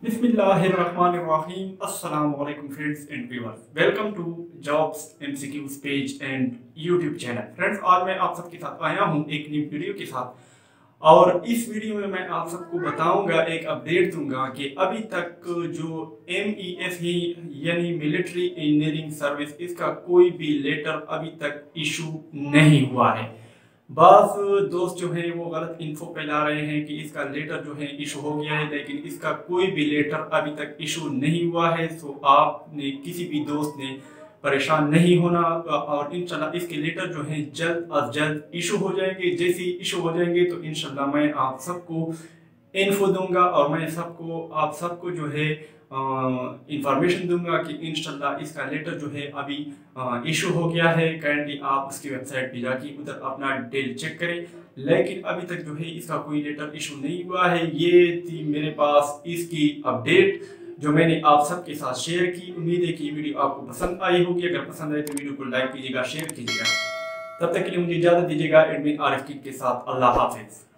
बिस्मिल्लाहिर्रहमानिर्रहीम। अस्सलाम वालेकुम friends and viewers, welcome to jobs MCQs page and YouTube channel. Friends, आज मैं आप सबके साथ आया हूं एक न्यू वीडियो के साथ, और इस वीडियो में मैं आप सबको बताऊंगा, एक अपडेट दूंगा कि अभी तक जो MES ही यानी मिलिट्री इंजीनियरिंग सर्विस, इसका कोई भी लेटर अभी तक इशू नहीं हुआ है। बास दोस्त जो हैं वो गलत इन्फो फैला रहे हैं कि इसका लेटर जो है इशू हो गया है, लेकिन इसका कोई भी लेटर अभी तक इशू नहीं हुआ है। सो आपने किसी भी दोस्त ने परेशान नहीं होना, और इंशाल्लाह इसके लेटर जो है जल्द अज जल्द इशू हो जाएंगे। जैसे ही इशू हो जाएंगे तो इंशाल्लाह मैं आप सबको इन्फो दूंगा और मैं आप सबको जो है इंफॉर्मेशन दूंगा कि इंशाल्लाह इसका लेटर जो है अभी इशू हो गया है। काइंडली आप उसकी वेबसाइट पे जाके उधर अपना डिटेल चेक करें, लेकिन अभी तक जो है इसका कोई लेटर इशू नहीं हुआ है। ये थी मेरे पास इसकी अपडेट जो मैंने आप सबके साथ शेयर की। उम्मीद है कि वीडियो आपको पसंद आई होगी। अगर पसंद आए तो वीडियो को लाइक कीजिएगा, शेयर कीजिएगा। तब तक के लिए मुझे इजाजत दीजिएगा। एडमिन आरिफ के साथ अल्लाह हाफिज।